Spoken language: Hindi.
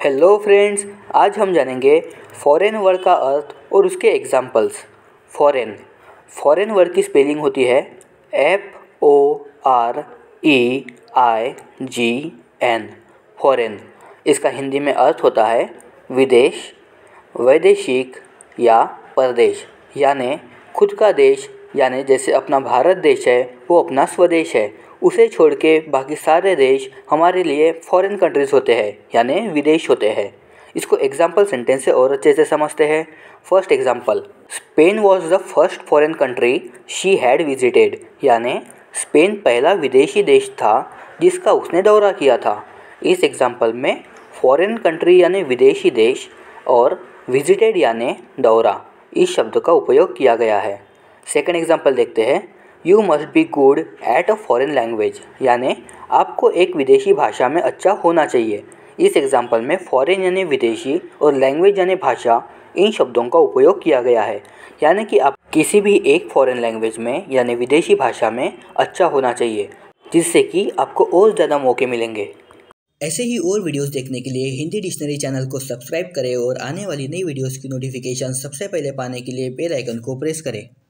हेलो फ्रेंड्स, आज हम जानेंगे फॉरेन वर्ड का अर्थ और उसके एग्जाम्पल्स। फॉरेन वर्ड की स्पेलिंग होती है FOREIGN। फॉरेन इसका हिंदी में अर्थ होता है विदेश, वैदेशिक या परदेश, यानी खुद का देश। यानी जैसे अपना भारत देश है वो अपना स्वदेश है, उसे छोड़ के बाकी सारे देश हमारे लिए फॉरेन कंट्रीज़ होते हैं, यानी विदेश होते हैं। इसको एग्जाम्पल सेंटेंस से और अच्छे से समझते हैं। First example, Spain was the first foreign country she had visited. यानी स्पेन पहला विदेशी देश था जिसका उसने दौरा किया था। इस एग्जाम्पल में फॉरेन कंट्री यानी विदेशी देश और विजिटेड यानी दौरा, इस शब्द का उपयोग किया गया है। सेकंड एग्जाम्पल देखते हैं, you must be good at a foreign language. यानी आपको एक विदेशी भाषा में अच्छा होना चाहिए। इस एग्जाम्पल में फॉरेन यानी विदेशी और लैंग्वेज यानी भाषा, इन शब्दों का उपयोग किया गया है। यानी कि आप किसी भी एक फॉरेन लैंग्वेज में यानी विदेशी भाषा में अच्छा होना चाहिए, जिससे कि आपको और ज़्यादा मौके मिलेंगे। ऐसे ही और वीडियोस देखने के लिए हिंदी डिक्शनरी चैनल को सब्सक्राइब करें और आने वाली नई वीडियोस की नोटिफिकेशन सबसे पहले पाने के लिए बेल आइकन को प्रेस करें।